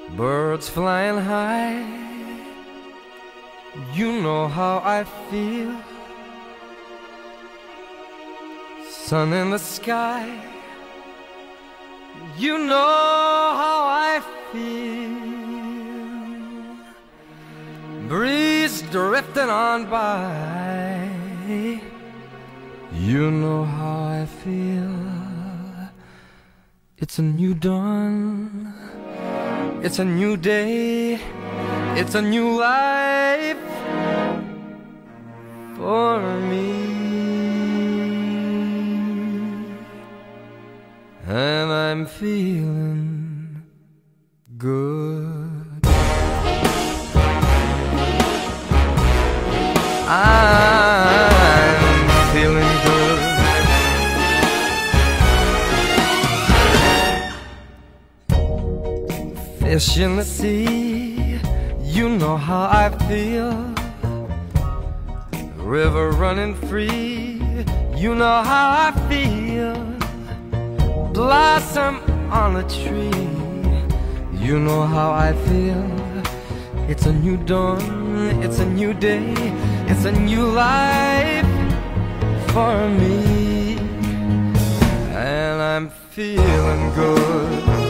birds flying high. You know how I feel. Sun in the sky. You know how I feel. Breeze drifting on by. You know how I feel. It's a new dawn. It's a new day. It's a new life for me. And I'm feeling good. I'm feeling good. Fish in the sea, you know how I feel. River running free, you know how I feel. Blossom on a tree, you know how I feel. It's a new dawn, it's a new day, it's a new life for me. And I'm feeling good.